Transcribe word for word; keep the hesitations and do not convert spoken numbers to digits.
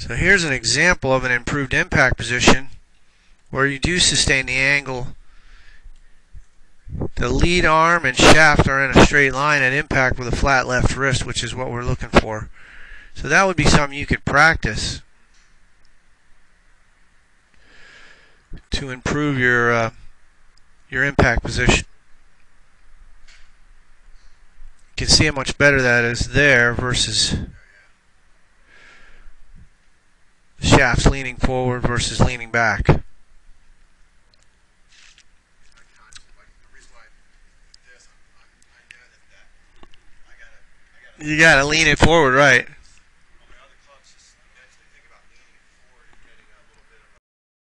So here's an example of an improved impact position where you do sustain the angle. The lead arm and shaft are in a straight line at impact with a flat left wrist, which is what we're looking for. So that would be something you could practice to improve your uh, your impact position. You can see how much better that is there versus the shafts leaning forward versus leaning back. You gotta lean it forward, right?